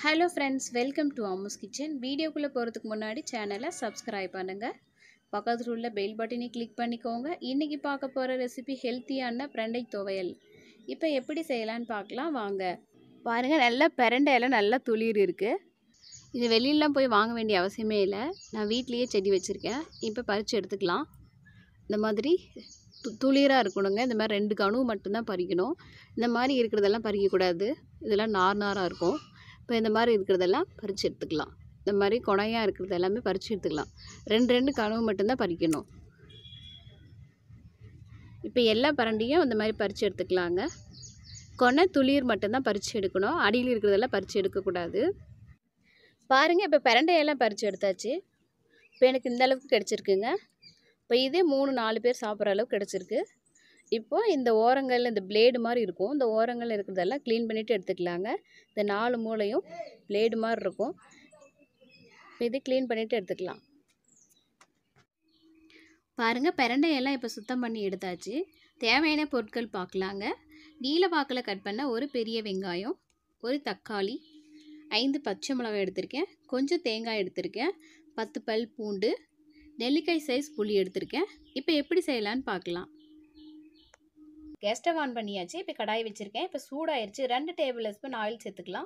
Hello friends, welcome to Ammu's kitchen. வீடியோக்குள்ளே போகிறதுக்கு முன்னாடி சேனலை சப்ஸ்கிரைப் பண்ணுங்கள். பக்கத்தில் உள்ள பெல் பட்டனை கிளிக் பண்ணிக்கோங்க. இன்றைக்கி பார்க்க போகிற ரெசிபி ஹெல்த்தியான பிரண்டை துவையல். இப்போ எப்படி செய்யலான்னு பார்க்கலாம் வாங்க. பாருங்கள், நல்லா பிரண்டையெல்லாம் நல்லா துளிர் இருக்குது. இது வெளியிலலாம் போய் வாங்க வேண்டிய அவசியமே இல்லை. நான் வீட்லேயே செடி வச்சுருக்கேன். இப்போ பறித்து எடுத்துக்கலாம். இந்த மாதிரி துளிராக இருக்கணுங்க. இந்த மாதிரி 2 கனவு மட்டும்தான் பறிக்கணும். இந்த மாதிரி இருக்கிறதெல்லாம் பறிக்கக்கூடாது. இதெல்லாம் நாராக இருக்கும். இப்போ இந்த மாதிரி இருக்கிறதெல்லாம் பறித்து எடுத்துக்கலாம். இந்த மாதிரி கொனையாக இருக்கிறது எல்லாமே பறித்து எடுத்துக்கலாம். 2 கனவு மட்டும்தான் பறிக்கணும். இப்போ எல்லா பிரண்டையும் இந்த மாதிரி பறித்து எடுத்துக்கலாங்க. கொனை துளிர் மட்டும்தான் பறித்து எடுக்கணும். அடியில் இருக்கிறதெல்லாம் பறித்து எடுக்கக்கூடாது. பாருங்கள், இப்போ பிரண்டையெல்லாம் பறித்து எடுத்தாச்சு. இப்போ எனக்கு இந்த அளவுக்கு கிடச்சிருக்குங்க. இப்போ இதே 3-4 பேர் சாப்பிட்ற அளவுக்கு கிடச்சிருக்கு. இப்போது இந்த ஓரங்களில் இந்த பிளேடு மாதிரி இருக்கும். இந்த ஓரங்களில் இருக்கிறதெல்லாம் க்ளீன் பண்ணிவிட்டு எடுத்துக்கலாங்க. இந்த 4 மூலையும் பிளேடு மாதிரி இருக்கும். இப்போ இது க்ளீன் பண்ணிவிட்டு எடுத்துக்கலாம். பாருங்கள், பிரண்டையெல்லாம் இப்போ சுத்தம் பண்ணி எடுத்தாச்சு. தேவையான பொருட்கள் பார்க்கலாங்க. நீல வாக்கில் கட் பண்ண ஒரு பெரிய வெங்காயம், ஒரு தக்காளி, 5 பச்சை மிளகாய் எடுத்திருக்கேன், கொஞ்சம் தேங்காய் எடுத்திருக்கேன், 10 பல் பூண்டு, நெல்லிக்காய் சைஸ் புளி எடுத்திருக்கேன். இப்போ எப்படி செய்யலான்னு பார்க்கலாம். கேஸ் ஸ்டவ் ஆன் பண்ணியாச்சு. இப்போ கடாய் வச்சுருக்கேன். இப்போ சூடாயிருச்சு. 2 டேபிள் ஸ்பூன் ஆயில் சேர்த்துக்கலாம்.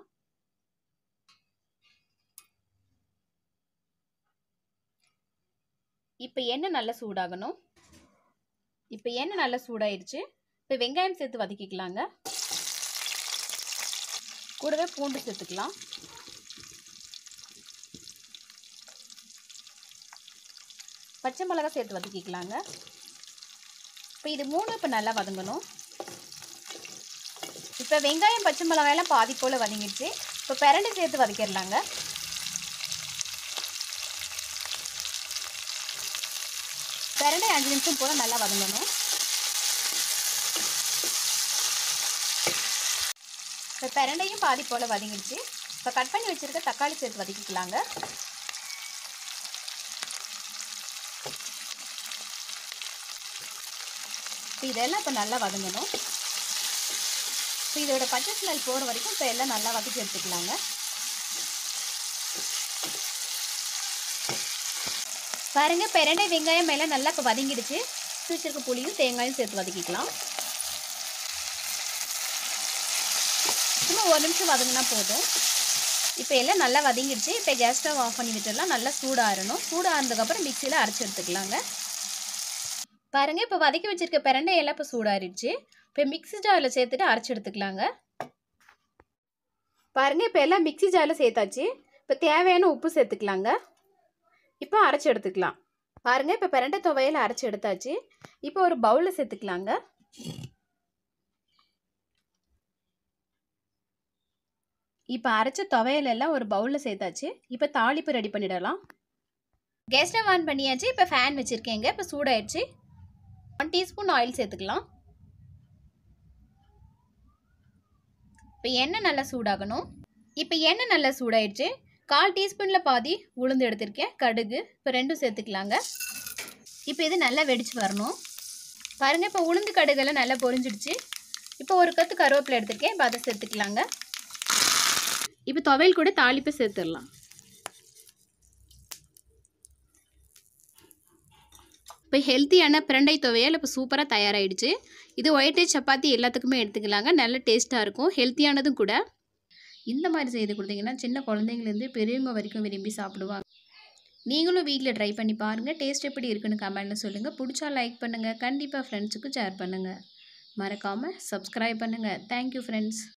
இப்போ எண்ணெய் நல்லா சூடாகணும். இப்போ எண்ணெய் நல்லா சூடாயிருச்சு. இப்போ வெங்காயம் சேர்த்து வதக்கிக்கலாங்க. கூடவே பூண்டு சேர்த்துக்கலாம். பச்சை மிளகாய் சேர்த்து வதக்கிக்கலாங்க. இப்போ இது 3 இப்போ நல்லா வதங்கணும். இப்போ வெங்காயம் பச்சை மிளகாயெல்லாம் பாதி போல் வதங்கிடுச்சு. இப்போ பிரண்டை சேர்த்து வதக்கிடலாங்க. பிரண்டை 5 நிமிஷம் போல் நல்லா வதங்கணும். இப்போ பிரண்டையும் பாதி போல் வதங்கிடுச்சு. இப்போ கட் பண்ணி வச்சுருக்க தக்காளி சேர்த்து வதக்கிக்கலாங்க. இதெல்லாம் இப்போ நல்லா வதங்கணும். இப்போ இதோட பச்சை ஸ்மெல் போகிற வரைக்கும் இப்போ எல்லாம் நல்லா வதக்கி எடுத்துக்கலாங்க. பாருங்கள், பிரண்டை வெங்காயம் எல்லாம் நல்லா இப்போ வதங்கிடுச்சு. வச்சிருக்க புளியும் தேங்காயும் சேர்த்து வதக்கிக்கலாம். சும்மா 1 நிமிஷம் வதங்கினா போதும். இப்போ எல்லாம் நல்லா வதங்கிடுச்சு. இப்போ கேஸ் ஸ்டவ் ஆஃப் பண்ணி விட்டுடலாம். நல்லா சூடாகணும். சூடாகிறதுக்கப்புறம் மிக்சியில் அரைச்சி எடுத்துக்கலாங்க. பாருங்கள், இப்போ வதக்கி வச்சுருக்க பிரண்டையெல்லாம் இப்போ சூடாகிடுச்சு. இப்போ மிக்ஸி ஜாரில் சேர்த்துட்டு அரைச்சி எடுத்துக்கலாங்க. பாருங்கள், இப்போ எல்லாம் மிக்ஸி ஜாரில் சேர்த்தாச்சு. இப்போ தேவையான உப்பு சேர்த்துக்கலாங்க. இப்போ அரைச்சி எடுத்துக்கலாம். பாருங்கள், இப்போ பிரண்டை துவையல் அரைச்சி எடுத்தாச்சு. இப்போ ஒரு பவுலில் சேர்த்துக்கலாங்க. இப்போ அரைச்ச துவையல் எல்லாம் ஒரு பவுலில் சேர்த்தாச்சு. இப்போ தாளிப்பு ரெடி பண்ணிடலாம். கேஸ் ஸ்டவ் ஆன் பண்ணியாச்சு. இப்போ ஃபேன் வச்சுருக்கேங்க. இப்போ சூடாயிடுச்சு. 1 டீஸ்பூன் ஆயில் சேர்த்துக்கலாம். இப்போ எண்ணெய் நல்லா சூடாகணும். இப்போ எண்ணெய் நல்லா சூடாயிடுச்சு. 1/4 டீஸ்பூனில் பாதி உளுந்து எடுத்திருக்கேன், கடுகு இப்போ 2 சேர்த்துக்கலாங்க. இப்போ இது நல்லா வெடிச்சு வரணும். பாருங்கள், இப்போ உளுந்து கடுகெல்லாம் நல்லா பொரிஞ்சிடுச்சு. இப்போ ஒரு கத்து கருவேப்பிலை எடுத்திருக்கேன். இப்போ அதை சேர்த்துக்கலாங்க. இப்போ துவையல் கூட தாளிப்பு சேர்த்துடலாம். இப்போ ஹெல்த்தியான பிரண்டை துவையல் இப்போ சூப்பராக தயாராகிடுச்சு. இது ஒயிட் ரைஸ் சப்பாத்தி எல்லாத்துக்குமே எடுத்துக்கலாங்க. நல்ல டேஸ்ட்டாக இருக்கும், ஹெல்த்தியானதும் கூட. இந்த மாதிரி செய்து கொடுத்தீங்கன்னா சின்ன குழந்தைங்கலேருந்து பெரியவங்க வரைக்கும் விரும்பி சாப்பிடுவாங்க. நீங்களும் வீட்டில் ட்ரை பண்ணி பாருங்கள். டேஸ்ட் எப்படி இருக்குன்னு கமெண்ட்டில் சொல்லுங்கள். பிடிச்சா லைக் பண்ணுங்கள். கண்டிப்பாக ஃப்ரெண்ட்ஸுக்கும் ஷேர் பண்ணுங்கள். மறக்காமல் சப்ஸ்கிரைப் பண்ணுங்கள். Thank you friends.